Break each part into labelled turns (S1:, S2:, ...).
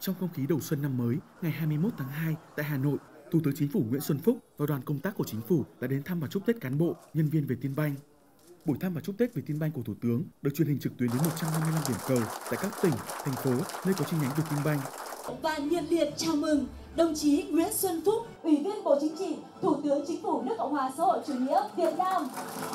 S1: Trong không khí đầu xuân năm mới, ngày 21 tháng 2 tại Hà Nội, Thủ tướng Chính phủ Nguyễn Xuân Phúc và đoàn công tác của Chính phủ đã đến thăm và chúc Tết cán bộ, nhân viên Vietinbank. Buổi thăm và chúc Tết Vietinbank của Thủ tướng được truyền hình trực tuyến đến 155 điểm cầu tại các tỉnh, thành phố nơi có chi nhánh Vietinbank.
S2: Và nhiệt liệt chào mừng đồng chí Nguyễn Xuân Phúc, Ủy viên Bộ Chính trị, Thủ tướng Chính phủ nước Cộng hòa xã hội chủ nghĩa Việt Nam.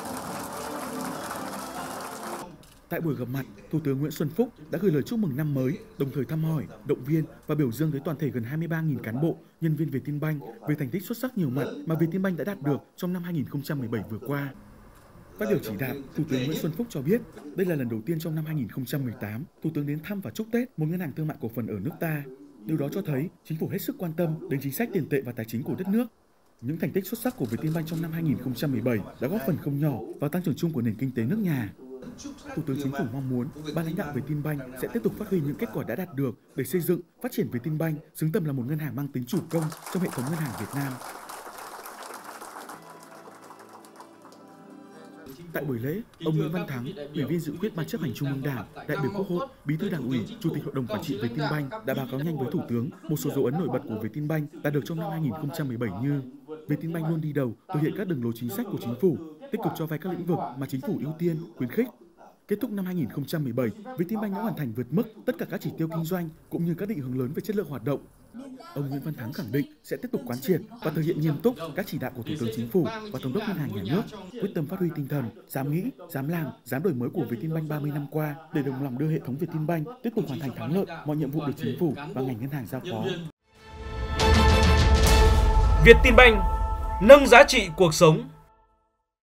S1: Tại buổi gặp mặt, Thủ tướng Nguyễn Xuân Phúc đã gửi lời chúc mừng năm mới, đồng thời thăm hỏi, động viên và biểu dương tới toàn thể gần 23.000 cán bộ, nhân viên Vietinbank về thành tích xuất sắc nhiều mặt mà Vietinbank đã đạt được trong năm 2017 vừa qua. Phát biểu chỉ đạo, Thủ tướng Nguyễn Xuân Phúc cho biết đây là lần đầu tiên trong năm 2018, Thủ tướng đến thăm và chúc Tết một ngân hàng thương mại cổ phần ở nước ta. Điều đó cho thấy Chính phủ hết sức quan tâm đến chính sách tiền tệ và tài chính của đất nước. Những thành tích xuất sắc của Vietinbank trong năm 2017 đã góp phần không nhỏ vào tăng trưởng chung của nền kinh tế nước nhà. Thủ tướng Chính phủ mong muốn ban lãnh đạo Vietinbank sẽ tiếp tục phát huy những kết quả đã đạt được để xây dựng, phát triển Vietinbank xứng tầm là một ngân hàng mang tính chủ công trong hệ thống ngân hàng Việt Nam. Tại buổi lễ, ông Nguyễn Văn Thắng, Ủy viên Dự khuyết Ban chấp hành Trung ương Đảng, đại biểu Quốc hội, Bí thư Đảng ủy, Chủ tịch Hội đồng Quản trị Vietinbank đã báo cáo nhanh với Thủ tướng một số dấu ấn nổi bật của Vietinbank đạt được trong năm 2017 như Vietinbank luôn đi đầu thực hiện các đường lối chính sách của Chính phủ, tích cực cho vay các lĩnh vực mà Chính phủ ưu tiên, khuyến khích. Kết thúc năm 2017, Vietinbank đã hoàn thành vượt mức tất cả các chỉ tiêu kinh doanh cũng như các định hướng lớn về chất lượng hoạt động. Ông Nguyễn Văn Thắng khẳng định sẽ tiếp tục quán triệt và thực hiện nghiêm túc các chỉ đạo của Thủ tướng Chính phủ và Thống đốc Ngân hàng Nhà nước, quyết tâm phát huy tinh thần dám nghĩ, dám làm, dám đổi mới của Vietinbank 30 năm qua để đồng lòng đưa hệ thống Vietinbank tiếp tục hoàn thành thắng lợi mọi nhiệm vụ được Chính phủ và ngành ngân hàng giao phó.
S3: Vietinbank nâng giá trị cuộc sống.